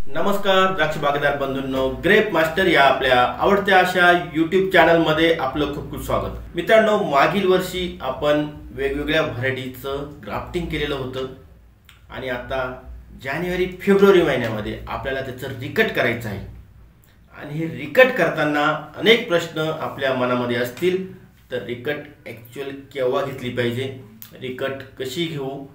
नमस्कार द्राक्ष बागेदार बंधूंनो, grep master या आपल्या आवडत्या अशा यूट्यूब चॅनल मध्ये आपलं खूप खूप स्वागत। मित्रांनो, मागील वर्षी आपण वेगवेगळ्या व्हरायटीचं ग्राफ्टिंग केलेलं होतं आणि आता जानेवारी फेब्रुवारी महिन्यामध्ये आपल्याला त्याचं रिकट करायचं आहे। आणि हे रिकट करताना अनेक प्रश्न आपल्या मनामध्ये असतील, तर रिकट ॲक्च्युअल केव्हा घेतली पाहिजे, रिकट कशी घेऊ,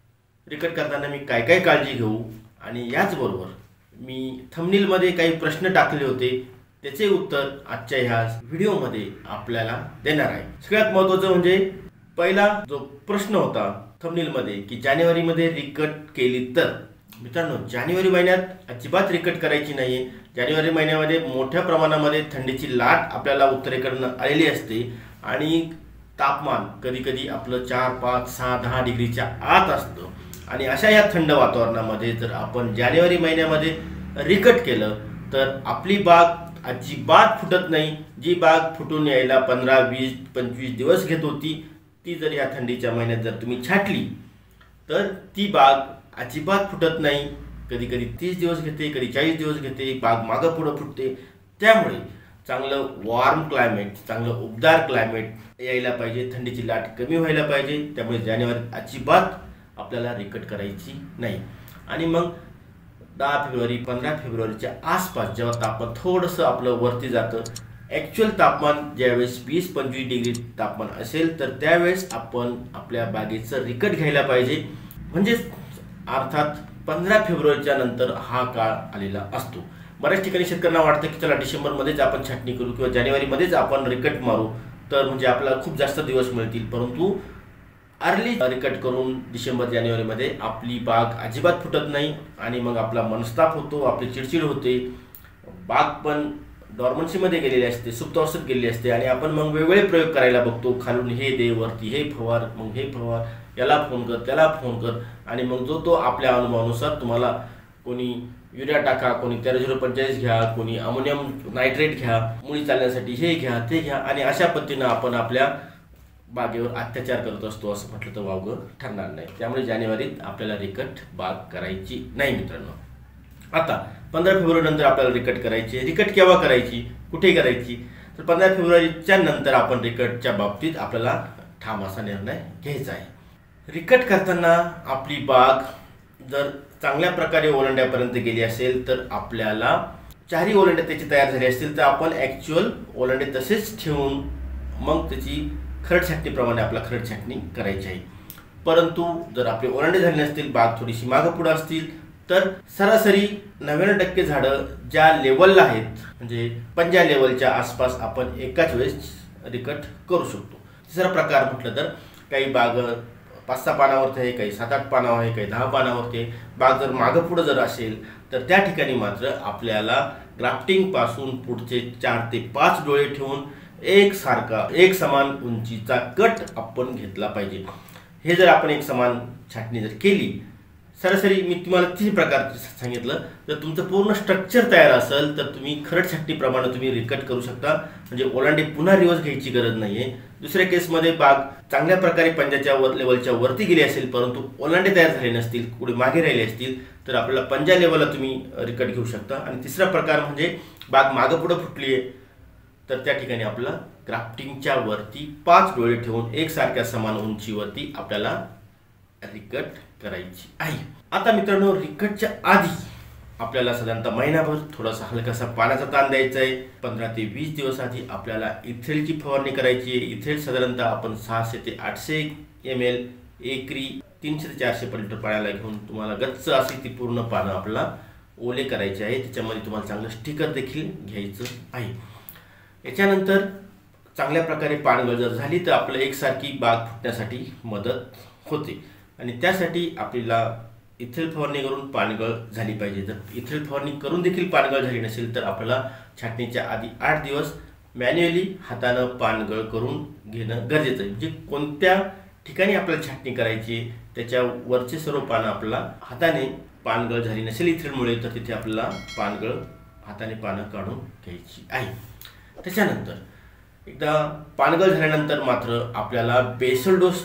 रिकट करताना मी काय काय काळजी घेऊ, आणि याचबरोबर मी थंबनेलमध्ये काही प्रश्न टाकले होते, त्याचे उत्तर आजच्या ह्या व्हिडिओमध्ये आपल्याला देणार आहे। सगळ्यात महत्त्वाचं म्हणजे पहिला जो प्रश्न होता थंबनेलमध्ये की जानेवारीमध्ये रिकट केली तर, मित्रांनो जानेवारी महिन्यात अजिबात रिकट करायची नाही। जानेवारी महिन्यामध्ये मोठ्या प्रमाणामध्ये थंडीची लाट आपल्याला उत्तरेकडून आलेली असते आणि तापमान कधी कधी आपलं 4, 5, 6, 10 डिग्रीच्या आत असतं। आणि अशा या थंड वातावरणामध्ये जर आपण जानेवारी महिन्यामध्ये रिकट केलं तर आपली बाग अजिबात फुटत नाही। जी बाग फुटून यायला 15, 20, 25 दिवस घेत होती, ती जर या थंडीच्या महिन्यात जर तुम्ही छाटली तर ती बाग अजिबात फुटत नाही। कधी कधी 30 दिवस घेते, कधी 40 दिवस घेते, बाग मागं पुढं फुटते। त्यामुळे चांगलं वॉर्म क्लायमेट, चांगलं उबदार क्लायमेट यायला पाहिजे, थंडीची लाट कमी व्हायला पाहिजे। त्यामुळे जानेवारी अजिबात आपल्याला रिकट करायची नाही। आणि मग 10 फेब्रुवारी 15 फेब्रुवारीच्या आसपास जेव्हा तापमान थोडंसं आपलं वरती जातं, ॲक्च्युअल तापमान ज्यावेळेस 20-25 डिग्री तापमान असेल तर त्यावेळेस आपण आपल्या बागेचं रिकट घ्यायला पाहिजे। म्हणजे अर्थात 15 फेब्रुवारीच्या नंतर हा काळ आलेला असतो। बऱ्याच ठिकाणी शेतकऱ्यांना वाटतं की चला डिसेंबरमध्येच आपण छाटणी करू किंवा जानेवारीमध्येच आपण रिकट मारू, तर म्हणजे आपल्याला खूप जास्त दिवस मिळतील। परंतु अर्ली रिकट करून डिसेंबर जानेवारीमध्ये आपली बाग अजिबात फुटत नाही आणि मग आपला मनस्ताप होतो, आपली चिडचिड होते, बाग पण डॉर्मन्सीमध्ये गेलेली असते, सुप्तावस्थेत गेलेली असते आणि आपण मग वेगवेगळे प्रयोग करायला बघतो। खालून हे दे, वरती हे फवार, मग हे फवार, याला फोन कर, त्याला फोन कर, आणि मग जो तो आपल्या अनुभवानुसार तुम्हाला कोणी युरिया टाका, कोणी 13-0-45 घ्या, कोणी अमोनियम नायट्रेट घ्या, मुळी चालण्यासाठी हे घ्या, ते घ्या, आणि अशा पद्धतीनं आपण आपल्या बागेवर अत्याचार करत असतो, असं म्हटलं तर वावगं ठरणार नाही। त्यामुळे जानेवारीत आपल्याला रिकट बाग करायची नाही मित्रांनो। आता 15 फेब्रुवारी नंतर आपल्याला रिकट करायची। रिकट केव्हा करायची, कुठे करायची, तर 15 फेब्रुवारीच्या नंतर आपण रिकटच्या बाबतीत आपल्याला ठाम असा निर्णय घ्यायचा आहे। रिकट करताना आपली बाग जर चांगल्या प्रकारे ओलांड्यापर्यंत गेली असेल तर आपल्याला 4 ओलांडे त्याची तयार झाली असतील तर आपण ॲक्च्युअल ओलांडे तसेच ठेवून मग त्याची खरड छाटणीप्रमाणे आपला खरड छाटणी करायची आहे। परंतु जर आपले ओलांडे झाले नसतील, बाग थोडीशी मागं पुढं असतील, तर सरासरी 99% झाडं ज्या लेवलला आहेत, म्हणजे पंजा लेवलच्या आसपास आपण एकाच वेळेस रिकट करू शकतो। तिसरा प्रकार म्हटलं तर काही बाग 5-6 पानावरती आहे, काही 7-8 पानावर आहे, काही 10 पानावरती आहे। बाग जर मागं पुढं जर असेल तर त्या ठिकाणी मात्र आपल्याला ग्राफ्टिंग पासून पुढचे 4 ते 5 डोळे ठेवून एक समान उंचीचा कट आपण घेतला पाहिजे। हे जर आपण एक समान छाटणी जर केली, सरासरी मी तुम्हाला 3 प्रकार सांगितलं, जर तुमचं पूर्ण स्ट्रक्चर तयार असेल तर तुम्ही खरड छाटणीप्रमाणे तुम्ही रिकट करू शकता, म्हणजे ओलांडे पुन्हा रिवर्स घ्यायची गरज नाही आहे। दुसऱ्या केसमध्ये बाग चांगल्या प्रकारे पंजाच्या लेवलच्या वरती गेली असेल परंतु ओलांडे तयार झाले नसतील, पुढे मागे राहिले असतील, तर आपल्याला पंजा लेवलला तुम्ही रिकट घेऊ शकता। आणि तिसरा प्रकार म्हणजे बाग मागं पुढं फुटली आहे तर त्या ठिकाणी आपला ग्राफ्टिंगच्या वरती 5 डोळे ठेवून एकसारख्या समान उंचीवरती आपल्याला रिकट करायची आहे। आता मित्रांनो, रिकटच्या आधी आपल्याला साधारणतः महिनाभर थोडासा हलकासा पाण्याचा ताण द्यायचा आहे। 15 ते 20 दिवस आधी आपल्याला इथेलची फवारणी करायची आहे। इथेल साधारणतः आपण 600 ते 800 ml एकरी 300 ते 400 लिटर पाण्याला घेऊन तुम्हाला गच्च अशी ती पूर्ण पानं आपल्याला ओले करायचे आहे। त्याच्यामध्ये तुम्हाला चांगलं स्टिकर देखील घ्यायचं आहे। याच्यानंतर चांगल्या प्रकारे पानगळ जर झाली तर आपलं एकसारखी बाग फुटण्यासाठी मदत होते आणि त्यासाठी आपल्याला इथेल फवारणी करून पानगळ झाली पाहिजे। जर इथेल फवारणी करून देखील पानगळ झाली नसेल तर आपल्याला छाटणीच्या आधी 8 दिवस मॅन्युअली हातानं पानगळ करून घेणं गरजेचं आहे। म्हणजे कोणत्या ठिकाणी आपल्याला छाटणी करायची त्याच्या वरचे सर्व पानं आपल्याला हाताने पानगळ झाली नसेल इथेलमुळे तर तिथे आपल्याला पानगळ हाताने पानं काढून घ्यायची आहे। त्याच्यानंतर एकदा पानगळ झाल्यानंतर मात्र आपल्याला बेसल डोस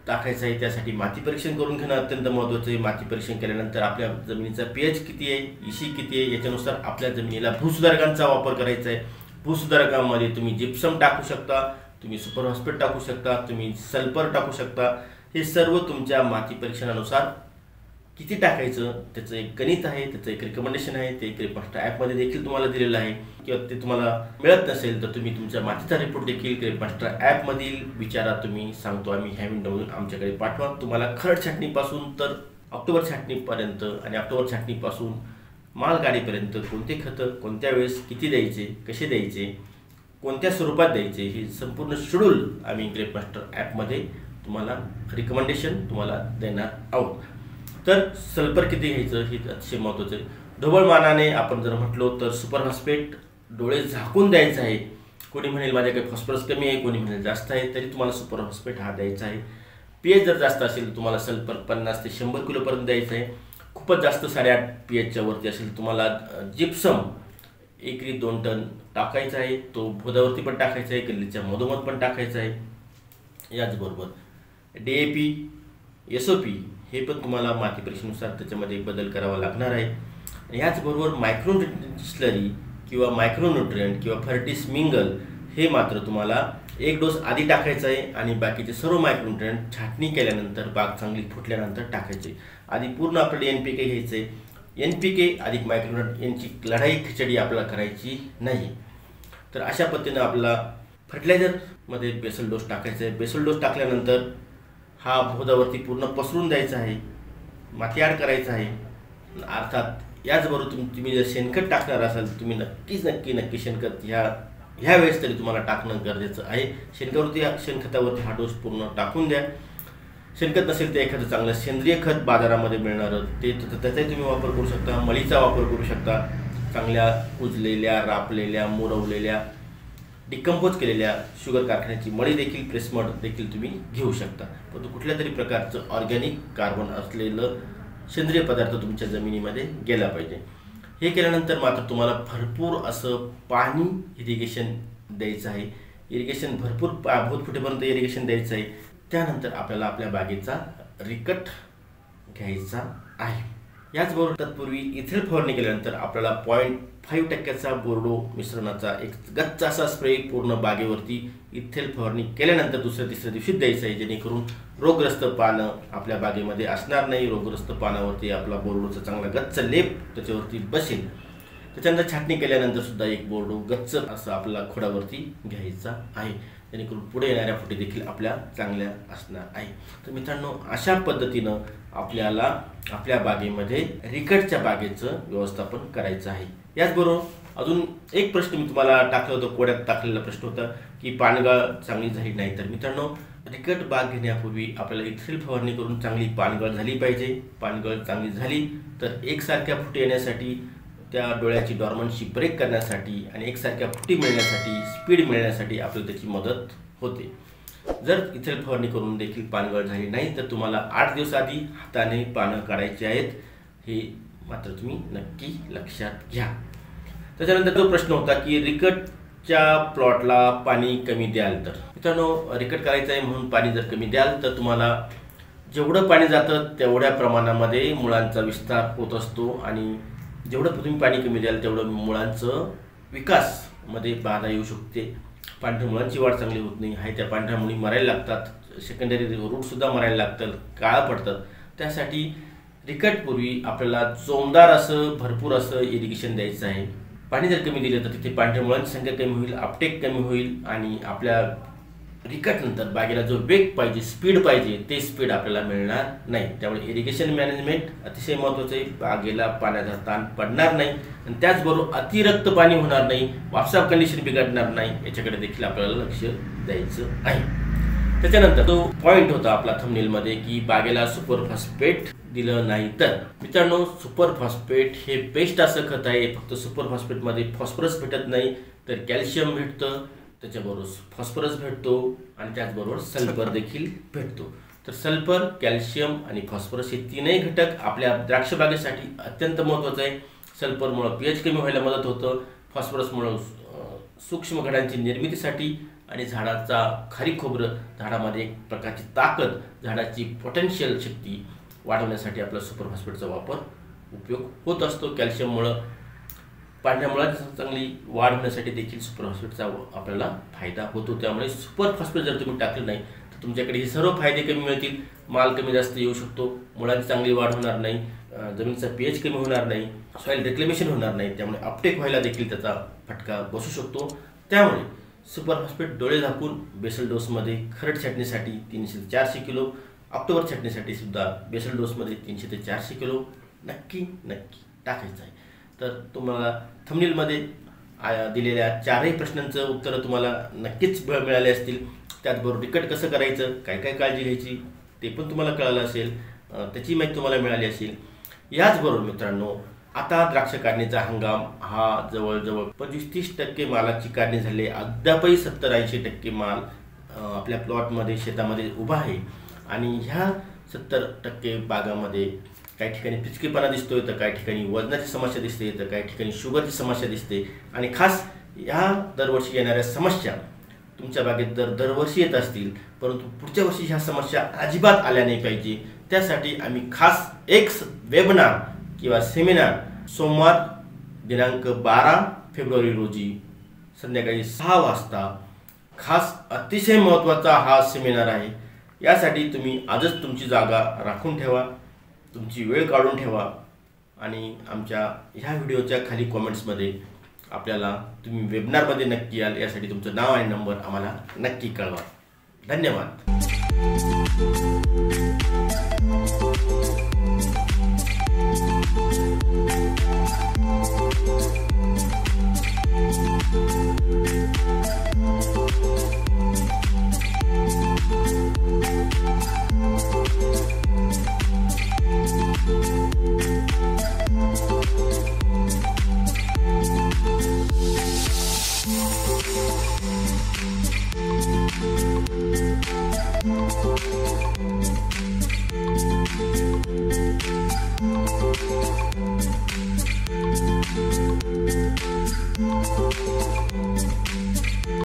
टाकायचं आहे त्यासाठी माती परीक्षण करून घेणं अत्यंत महत्त्वाचं आहे। माती परीक्षण केल्यानंतर आपल्या जमिनीचा pH किती आहे, EC किती आहे याच्यानुसार आपल्या जमिनीला भूसुधारकांचा वापर करायचा आहे। भूसुधारकांमध्ये तुम्ही जिप्सम टाकू शकता, तुम्ही सुपर फॉस्फेट टाकू शकता, तुम्ही सल्फर टाकू शकता। हे सर्व तुमच्या माती परीक्षणानुसार किती टाकायचं त्याचं एक गणित आहे, त्याचं एक रिकमेंडेशन आहे, ते ग्रेप मास्टर ॲपमध्ये देखील तुम्हाला दिलेलं आहे। किंवा ते तुम्हाला मिळत नसेल तर तुम्ही तुमच्या मातीचा रिपोर्ट देखील ग्रेप मास्टर ॲपमधील विचारा, तुम्ही सांगतो आम्ही ह्या विंडोमधून आमच्याकडे पाठवा। तुम्हाला खरड छाटणीपासून तर ऑक्टोबर छाटणीपर्यंत आणि ऑक्टोबर छाटणीपासून माल काढीपर्यंत कोणते खतं कोणत्या वेळेस किती द्यायचे, कसे द्यायचे, कोणत्या स्वरूपात द्यायचे हे संपूर्ण शेड्यूल आम्ही ग्रेप मास्टर ॲपमध्ये तुम्हाला रिकमेंडेशन तुम्हाला देणार आहोत। तर सल्फर किती घ्यायचं हे अतिशय महत्त्वाचं आहे। ढोबळ मानाने आपण जर म्हटलो तर सुपर फॉस्फेट डोळे झाकून द्यायचं आहे। कोणी म्हणेल माझ्याकडे फॉस्फरस कमी आहे, कोणी म्हणेल जास्त आहे, तरी तुम्हाला सुपर फॉस्फेट हा द्यायचा आहे। pH जर जास्त असेल तर तुम्हाला सल्फर 50 ते 100 किलोपर्यंत द्यायचं आहे। खूपच जास्त 8.5 pHच्या वरती असेल तुम्हाला जिप्सम एकरी 2 टन टाकायचा आहे। तो भोदावरती पण टाकायचा आहे, गल्लीच्या मधोमध पण टाकायचा आहे। याचबरोबर DAP SOP हे पण तुम्हाला माती परीक्षेनुसार त्याच्यामध्ये बदल करावा लागणार आहे। याचबरोबर मायक्रो स्लरी किंवा मायक्रोन्यूट्रिएंट किंवा फर्टिस मिंगल हे मात्र तुम्हाला एक डोस आधी टाकायचा आहे आणि बाकीचे सर्व मायक्रोन्यूट्रिएंट छाटणी केल्यानंतर बाग चांगली फुटल्यानंतर टाकायचे। आधी पूर्ण आपल्याला NPK घ्यायचे, NPK अधिक मायक्रोन्यूट्रिएंट यांची लढाई खिचडी आपल्याला करायची नाही। तर अशा पद्धतीने आपल्याला फर्टिलायझरमध्ये बेसल डोस टाकायचा आहे। बेसल डोस टाकल्यानंतर हा भोदावरती पूर्ण पसरून द्यायचा आहे, माती ॲड करायचं आहे। अर्थात याचबरोबर तुम्ही जर शेणखत टाकणार असाल तुम्ही नक्की शेणखत ह्या वेळेस तरी तुम्हाला टाकणं गरजेचं आहे। शेणखतावरती हा डोस पूर्ण टाकून द्या। शेणखत नसेल तर एखादं चांगलं सेंद्रिय खत बाजारामध्ये मिळणारं त्याचाही तुम्ही वापर करू शकता, मळीचा वापर करू शकता। चांगल्या कुजलेल्या, रापलेल्या, मुरवलेल्या, डिकम्पोज केलेल्या शुगर कारखान्याची मळी देखील, प्रेसमड देखील तुम्ही घेऊ शकता। परंतु कुठल्या तरी प्रकारचं ऑर्गॅनिक कार्बन असलेलं सेंद्रिय पदार्थ तुमच्या जमिनीमध्ये गेला पाहिजे। हे केल्यानंतर मात्र तुम्हाला भरपूर असं पाणी इरिगेशन द्यायचं आहे। इरिगेशन भरपूर फुटेपर्यंत इरिगेशन द्यायचं आहे। त्यानंतर आपल्याला आपल्या बागेचा रिकट घ्यायचा आहे। याचबरोबर तत्पूर्वी इथेल फवारणी केल्यानंतर आपल्याला 0.5% बोर्डो मिश्रणाचा एक गच्च असा स्प्रे पूर्ण बागेवरती इथेल फवारणी केल्यानंतर दुसऱ्या तिसऱ्या दिवशी द्यायचं आहे, जेणेकरून रोगग्रस्त पानं आपल्या बागेमध्ये असणार नाही। रोगग्रस्त पानावरती आपला बोर्डोचा चांगला गच्च लेप त्याच्यावरती बसेल। त्याच्यानंतर छाटणी केल्यानंतर सुद्धा एक बोर्डो गच्च असं आपल्याला खोडावरती घ्यायचा आहे, जेणेकरून पुढे येणाऱ्या फुटी देखील आपल्या चांगल्या असणार आहे। तर मित्रांनो, अशा पद्धतीनं आपल्याला आपल्या बागेमध्ये रिकटच्या बागेचं व्यवस्थापन करायचं आहे। याचबरोबर अजून एक प्रश्न मी तुम्हाला टाकला होता, कोड्यात टाकलेला प्रश्न होता की पानगळ चांगली झाली नाही। तर मित्रांनो, रिकट बाग घेण्यापूर्वी आपल्याला इथेल फवारणी करून चांगली पानगळ झाली पाहिजे। पानगळ चांगली झाली तर एकसारख्या फुटी येण्यासाठी, त्या डोळ्याची डॉर्मन्सी ब्रेक करण्यासाठी आणि एकसारख्या फुटी मिळण्यासाठी, स्पीड मिळण्यासाठी आपल्याला त्याची मदत होते। जर इथेल फवारणी करून देखील पानगळ झाली नाही तर तुम्हाला 8 दिवस आधी हाताने पानं काढायची आहेत, हे मात्र तुम्ही नक्की लक्षात घ्या। त्याच्यानंतर जो प्रश्न होता की रिकटच्या प्लॉटला पाणी कमी द्याल तर, मित्रांनो रिकट करायचं आहे म्हणून पाणी जर कमी द्याल तर तुम्हाला जेवढं पाणी जातं तेवढ्या प्रमाणामध्ये मुळांचा विस्तार होत असतो आणि जेवढं तुम्ही पाणी कमी द्याल तेवढं मुळांचं विकासमध्ये बाधा येऊ शकते। पांढऱ्या मुळांची वाढ चांगली होत नाही आहे, त्या पांढऱ्या मुळी मरायला लागतात, सेकंडरी रूटसुद्धा मरायला लागतात, काळं पडतात। त्यासाठी रिकटपूर्वी आपल्याला जोमदार असं भरपूर असं इरिगेशन द्यायचं आहे। पाणी जर कमी दिलं तर तिथे पांढऱ्या मुळांची संख्या कमी होईल, अपटेक कमी होईल आणि आपल्या रिकटनंतर बागेला जो वेग पाहिजे, स्पीड पाहिजे, ते स्पीड आपल्याला मिळणार नाही। त्यामुळे इरिगेशन मॅनेजमेंट अतिशय महत्त्वाचं आहे। बागेला पाण्याचा ताण पडणार नाही आणि त्याचबरोबर अतिरिक्त पाणी होणार नाही, वापसाप कंडिशन बिघडणार नाही, याच्याकडे देखील आपल्याला लक्ष द्यायचं आहे। त्याच्यानंतर तो पॉईंट होता आपला थंबनेलमध्ये की बागेला सुपर फॉस्फेट दिलं नाही तर, मित्रांनो सुपर फॉस्फेट हे बेस्ट असं खत आहे। फक्त सुपर फॉस्फेटमध्ये फॉस्फरस भेटत नाही तर कॅल्शियम भेटतं, त्याच्याबरोबर फॉस्फरस भेटतो आणि त्याचबरोबर सल्फर देखील भेटतो। तर सल्फर, कॅल्शियम आणि फॉस्फरस हे तीनही घटक आपल्या द्राक्ष बागेसाठी अत्यंत महत्त्वाचं आहे। सल्फरमुळे pH कमी व्हायला मदत होतं, फॉस्फरसमुळे सूक्ष्म घडांची निर्मितीसाठी आणि झाडाचा खारी खोबरं, झाडामध्ये एक प्रकारची ताकद, झाडाची पोटेन्शियल शक्ती वाढवण्यासाठी आपला सुपर फॉस्फेटचा वापर उपयोग होत असतो. कॅल्शियममुळं पांढऱ्या मुळाची चांगली वाढ होण्यासाठी देखील सुपर फॉस्फेटचा आपल्याला फायदा होतो. त्यामुळे सुपर फॉस्फेट जर तुम्ही टाकलं नाही तर तुमच्याकडे हे सर्व फायदे कमी मिळतील. माल कमी जास्त येऊ शकतो, मुळाची चांगली वाढ होणार नाही, जमिनीचा पीएच कमी होणार नाही, सॉईल रिक्लेमेशन होणार नाही, त्यामुळे अपटेक व्हायला देखील त्याचा फटका बसू शकतो. त्यामुळे सुपर फॉस्फेट डोळे झाकून बेसल डोसमध्ये खरड छाटणीसाठी 300 ते 400 किलो, ऑक्टोबर छाटणीसाठी सुद्धा बेसल डोसमध्ये 300 ते 400 किलो नक्की टाकायचं आहे. तर तुम्हाला थंबनेलमध्ये दिलेल्या 4ही प्रश्नांचं उत्तरं तुम्हाला नक्कीच मिळाले असतील. त्याचबरोबर रिकट कसं करायचं, काय काय काळजी घ्यायची ते पण तुम्हाला कळालं असेल, त्याची माहिती तुम्हाला मिळाली असेल. याचबरोबर मित्रांनो, आता द्राक्ष काढणीचा हंगाम हा जवळजवळ 25-30% मालाची काढणी झाली. अद्यापही 70-80% माल आपल्या प्लॉटमध्ये शेतामध्ये उभा आहे आणि ह्या 70% बागामध्ये काही ठिकाणी पिचकेपणा दिसतोय, तर काही ठिकाणी वजनाची समस्या दिसते, तर काही ठिकाणी शुगरची समस्या दिसते. आणि खास ह्या दरवर्षी येणाऱ्या समस्या तुमच्या बागेत दरवर्षी येत असतील, परंतु पुढच्या वर्षी ह्या समस्या अजिबात आल्या नाही पाहिजे, त्यासाठी आम्ही खास एक वेबिनार किंवा सेमिनार सोमवार दिनांक 12 फेब्रुवारी रोजी संध्याकाळी 6 वाजता खास अतिशय महत्त्वाचा हा सेमिनार आहे. यासाठी तुम्ही आजच तुमची जागा राखून ठेवा, तुमची वेळ काढून ठेवा आणि आमच्या ह्या व्हिडिओच्या खाली कॉमेंट्समध्ये आपल्याला तुम्ही वेबिनारमध्ये नक्की याल यासाठी तुमचं नाव आणि नंबर आम्हाला नक्की कळवा. धन्यवाद.